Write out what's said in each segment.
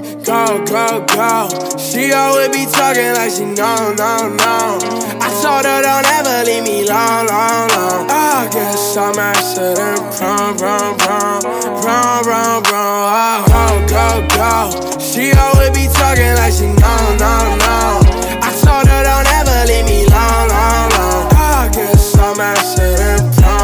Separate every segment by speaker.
Speaker 1: go, go, go. She always be talking like she no. I told her don't ever leave me long. I guess I'm accident prone. Oh, go, go. She always be talking like she no. I told her don't ever leave me long. I guess I'm accident prone.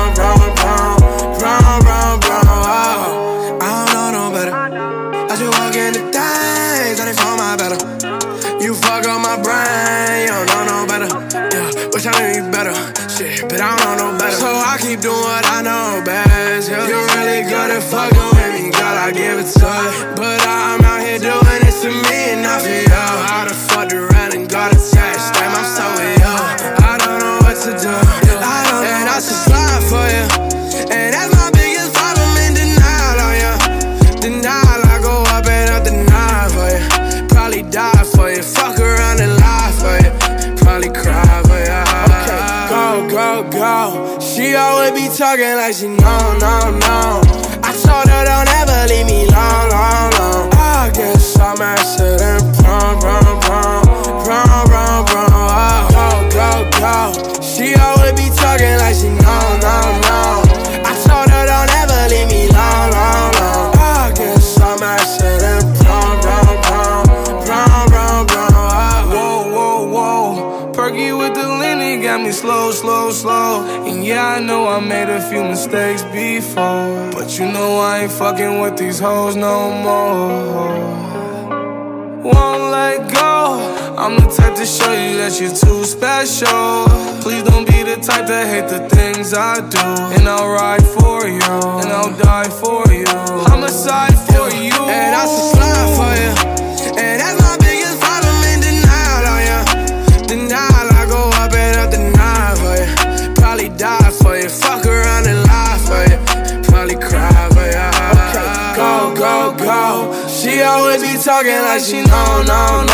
Speaker 1: I don't know no better. I just walk into things, and they fall my better. You fuck up my brain, you don't know no better. Yeah, wish I knew you better. Shit, but I don't know no better. So I keep doing what I know best. Yeah. You're really good at fucking with me, girl, I give it to you. But I'm out here doing this to me and not for you. I done fucked around and got attached. Damn, I'm so with you. I don't know what to do. And I should slide for you. And that's my biggest problem in denial on you. Denial, I go up and up the night for you. Probably die for you. Fuck around and lie for you. Probably cry for you. Okay, go, go, go. She always be talking like she no. I told her don't ever leave me long. I guess I'm accident prone. Oh, go, go. She always be talking like she no. I told her don't ever leave me long. I guess I'm accident prone. Whoa. Perky with the lean, got me slow. And yeah, I know I made a few mistakes before, but you know I ain't fucking with these hoes no more. Won't let go. I'm the type to show you that you're too special. Please don't be the type to hate the things I do. And I'll ride for you, and I'll die for you. I'm a side for you, and I should slide for you. And that's my biggest problem in denial on you. Denial, I go up and up the night for you. Probably die for you, fuck around and lie for you. Probably cry for you. Okay, go, go, go. She always be talking like she no.